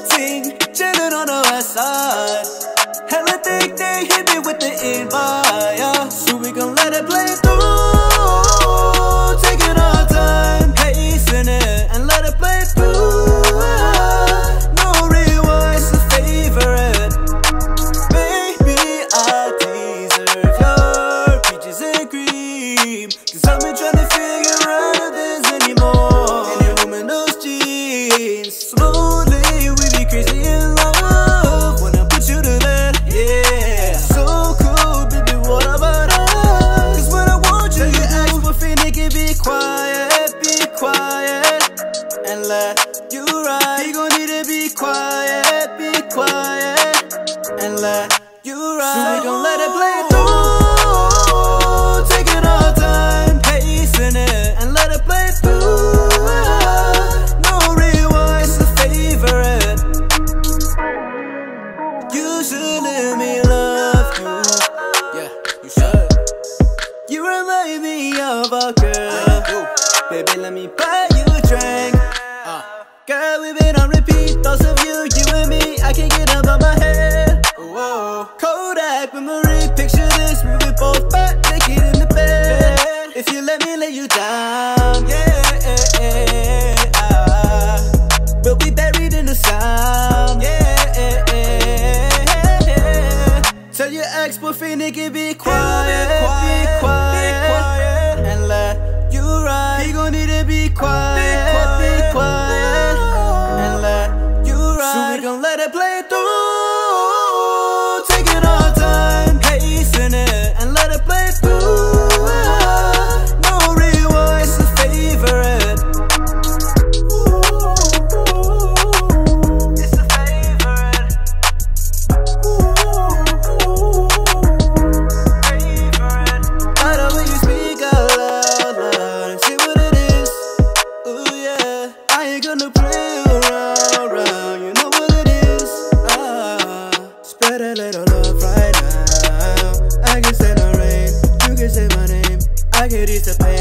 a ting, chillin' on the west side. Hella thick, they hit me with the invite, yeah. So we gon' let it play through, taking our time, pacing it, and let it play through, yeah. No rewind, it's a favorite. Baby, I deserve your peaches and cream, 'cause I've been trying to figure out if there's any more. Any room in those jeans. Slowly, we be crazy in love when I put you to bed, yeah. So cool, baby, what about us? 'Cause when I want you, you ask for Phoenix, be quiet, and let you ride. You gon' need to be quiet, and let you ride. So we gon' let it play through, taking our time, pacing it, and let it play through, yeah. No rewind, it's a favorite. You should let me love you, yeah, you should. You remind me of a girl, baby, let me buy you a drink. Girl, we've been on repeat, thoughts of you and me, I can't get up out my head. Whoa. Kodak memory, picture this, we were both butt naked in the bed. If you let me lay you down, yeah, we'll be buried in the sound, yeah. Tell your ex-boyfriend, nigga, be quiet, and let you ride. He gon' need to be quiet, and let you ride. So we gon' let it play through, taking our time, pacing it, and let it play through, yeah. No rewind, it's a favorite. It's a favorite. I know when you speak out loud, and say what it is. Ooh yeah, I ain't gonna play around, you know what it is. Spread a little love right now. I can say no rain, you can say my name. I can ease the pain.